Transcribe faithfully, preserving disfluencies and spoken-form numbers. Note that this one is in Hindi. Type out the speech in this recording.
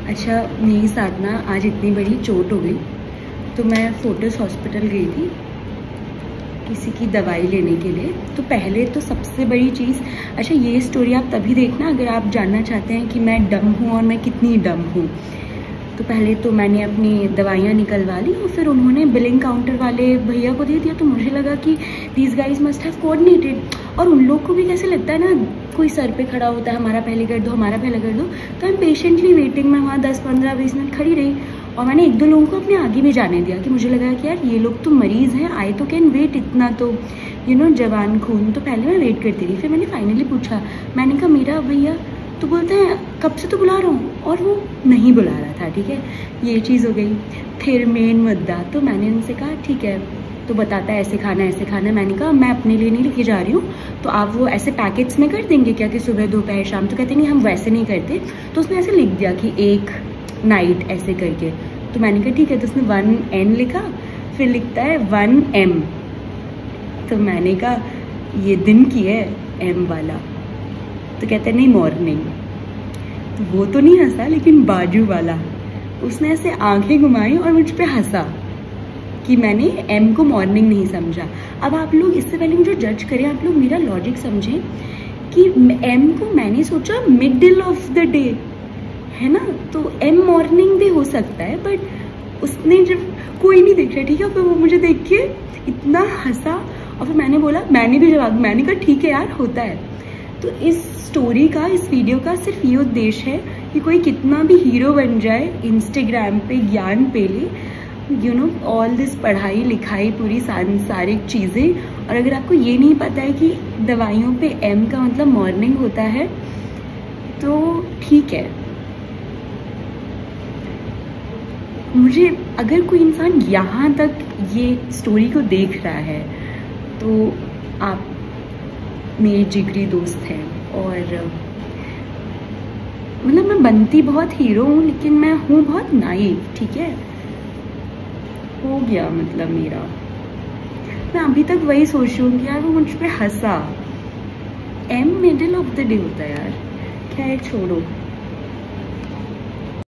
अच्छा, मेरे साथ ना आज इतनी बड़ी चोट हो गई, तो मैं फोर्टिस हॉस्पिटल गई थी किसी की दवाई लेने के लिए। तो पहले तो सबसे बड़ी चीज़, अच्छा ये स्टोरी आप तभी देखना अगर आप जानना चाहते हैं कि मैं डम हूँ और मैं कितनी डम हूँ। तो पहले तो मैंने अपनी दवाइयाँ निकलवा ली और फिर उन्होंने बिलिंग काउंटर वाले भैया को दे दिया। तो मुझे लगा कि these guys must have coordinated, और उन लोग को भी कैसे लगता है ना, कोई सर पे खड़ा होता है हमारा पहले कर दो हमारा पहले कर दो। तो मैं पेशेंटली वेटिंग में वहाँ दस पंद्रह बीस मिनट खड़ी रही और मैंने एक दो लोगों को अपने आगे भी जाने दिया कि मुझे लगा कि यार ये लोग तो मरीज़ हैं, आई तो कैन वेट इतना, तो यू नो जवान खून। तो पहले मैं वेट करती रही, फिर मैंने फाइनली पूछा, मैंने कहा मेरा भैया, तो बोलते हैं कब से तो बुला रहा हूँ, और वो नहीं बुला रहा था। ठीक है, ये चीज़ हो गई। फिर मेन मुद्दा, तो मैंने उनसे कहा ठीक है, तो बताता है ऐसे खाना ऐसे खाना। मैंने कहा मैं अपने लिए नहीं लेके जा रही हूँ, तो आप वो ऐसे पैकेट्स में कर देंगे क्या कि सुबह दोपहर शाम? तो कहते नहीं हम वैसे नहीं करते। तो उसने ऐसे लिख दिया कि एक नाइट ऐसे करके। तो मैंने कहा ठीक है, तो उसने वन एन लिखा, फिर लिखता है वन एम। तो मैंने कहा ये दिन की है एम वाला। तो कहते नहीं मॉर्निंग। तो वो तो नहीं हंसा, लेकिन बाजू वाला उसने ऐसे आंखें घुमाई और मुझ पे हंसा कि मैंने एम को मॉर्निंग नहीं समझा। अब आप लोग इससे पहले मुझे जज करें, आप लोग मेरा लॉजिक समझें कि एम को मैंने सोचा मिडिल ऑफ द डे है ना, तो एम मॉर्निंग भी हो सकता है, बट उसने जब कोई नहीं देख रहा, ठीक है, फिर वो मुझे देख के इतना हंसा। और फिर मैंने बोला, मैंने भी जवाब, मैंने कहा ठीक है यार होता है। तो इस स्टोरी का, इस वीडियो का सिर्फ ये उद्देश्य है कि कोई कितना भी हीरो बन जाए इंस्टाग्राम पे ज्ञान पे ले, यू नो ऑल दिस पढ़ाई लिखाई पूरी सांसारिक चीज़ें, और अगर आपको ये नहीं पता है कि दवाइयों पे एम का मतलब मॉर्निंग होता है, तो ठीक है। मुझे अगर कोई इंसान यहाँ तक ये स्टोरी को देख रहा है, तो आप मेरे जिगरी दोस्त हैं। और मतलब मैं बनती बहुत हीरो हूँ, लेकिन मैं हूँ बहुत नाइव। ठीक है, हो गया मतलब मेरा, मैं अभी तक वही सोच रही हूँ कि यार वो मुझ पे हंसा। Um middle of the day होता है यार। खैर छोड़ो।